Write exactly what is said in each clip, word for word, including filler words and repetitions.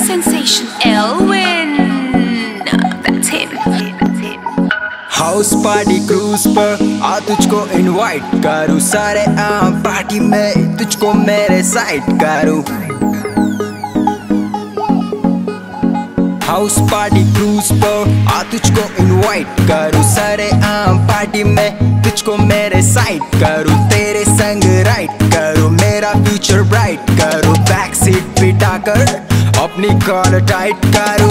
sensation Elwin. That's him. House party cruise पर आ तुझको इनवाइट करूँ, सारे आम पार्टी में तुझको मेरे साइड करूँ। हाउस पार्टी क्रूज पर आ तुझको इनवाइट करूँ, सारे आम पार्टी में तुझको मेरे साइड करूँ। तेरे संग राइड करूँ, मेरा फ्यूचर ब्राइट करूँ। बैक सीट बिठाकर अपनी कॉलर टाइट करूँ।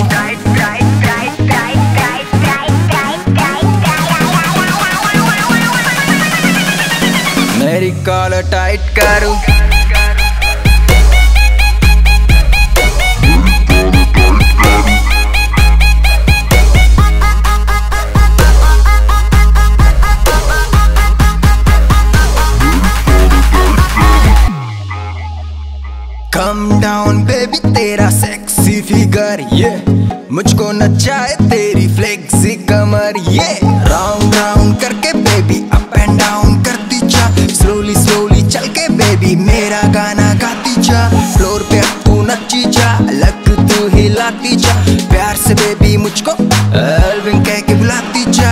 मेरी कॉलर टाइट करूँ। Come down baby तेरा सेक्सी फिगर ये मुझको नचाए, तेरी फ्लेक्सी कमर ये। राउंड राउंड करके बेबी अप एंड डाउन करती जा, स्लोली स्लोली चल के बेबी मेरा गाना गाती जा। फ्लोर पे अब तू नच्ची जा, लग तू हिलाती जा, प्यार से बेबी मुझको एल्विन कह के बुलाती जा।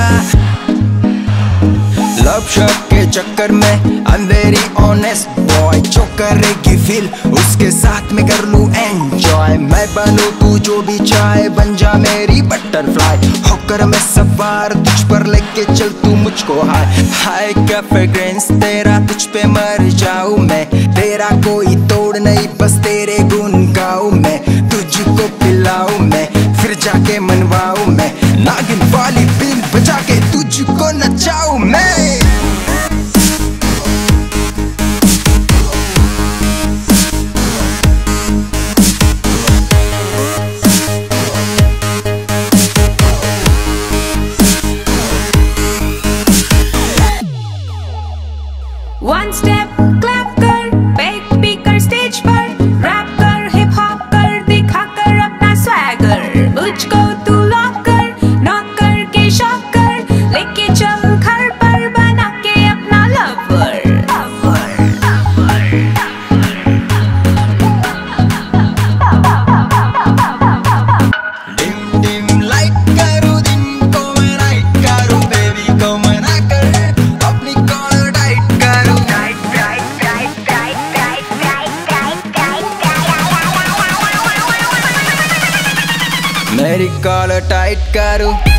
लव शॉप के चक्कर में I'm very honest boy, जो करेगी फील उसके साथ में कर लूँ एंजॉय। मैं बनूँ तू जो भी चाहे, बन जा मेरी बटरफ्लाई, होकर मैं सवार तुझ पर लेके चल तू मुझको हाय हाय। क्या फ्रेग्रेंस तेरा, तुझ पे मर जाऊँ मैं, तेरा कोई तोड़ नहीं, बस तेरे गुन गाऊँ मैं। तुझको पिलाऊँ मैं, फिर जाके मनवाऊँ मैं, नागिन वाली बीन बजा के तुझको नचाऊँ मैं। One step clap कर, बैक भी कर स्टेज पर, रैप कर, हिप हॉप कर, दिखा कर अपना स्वैगर। मुझको तू लॉक कर, नॉक करके शॉक कर, लेके चल घर पर बना के अपना लवर। डिम डिम लाइट करूँ, दिन को मैं नाइट करूँ, बेबी को मना कर अपनी कॉलर टाइट करूँ। मेरी कॉलर टाइट करूँ।